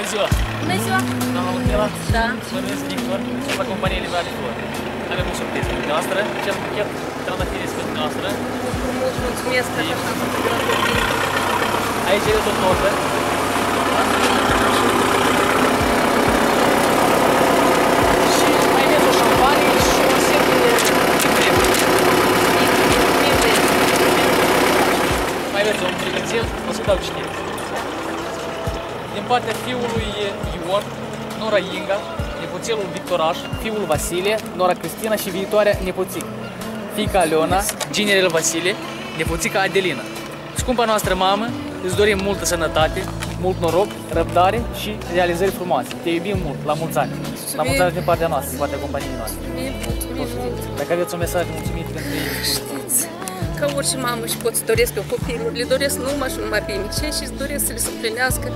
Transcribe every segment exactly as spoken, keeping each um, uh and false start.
ziua! Bună ziua! Doamna Mutela? Da. Mă numesc Victor, sunt la compania Livrea de Flori. Avem o surpriză pentru noastră, acest buchet trandafiri este pentru noastră. Frumos, mulțumesc că așa am făcut. Aici e tot notă. Și mai aveți o șampanie și o setă de creme. Mai aveți un brigățel, o să dau citire. Din partea fiului Ion, nora Inga, nepoțelul Victoraș, fiul Vasile, nora Cristina și viitoarea nepoțică. Fiica Aliona, ginerele Vasile, nepoțica Adelina. Scumpa noastră mamă, îți dorim multă sănătate, mult noroc, răbdare și realizări frumoase. Te iubim mult, la mulți ani. La mulți ani din partea noastră, din partea companiei noastre. Dacă aveți un mesaj mulțumit pentru ei, ca orice mamă și pot să doresc eu copiilor, le doresc numai și numai bine. Ce și îți doresc să le suplinească.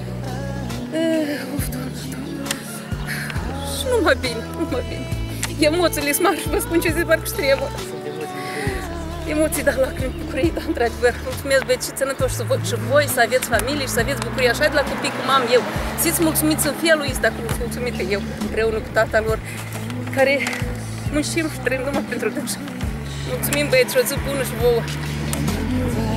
Uf, Doamne, Doamne. Și numai bine, numai bine. Emoțiile sunt mari și vă spun ce zi parcă și trebuie. Emoții, dar lacrimi, bucurii, dar într-adevăr. Mulțumesc, băieți, și sănătoși să vă, și voi să aveți familie și să aveți bucurie. Așa de la copii cum am eu. Siți mulțumiți în felul ăsta, cum sunt mulțumită eu, împreună cu tata lor, care muncim și trăim numai pentru dânsa. Mulțumim, băieți, și o zi bună și vouă.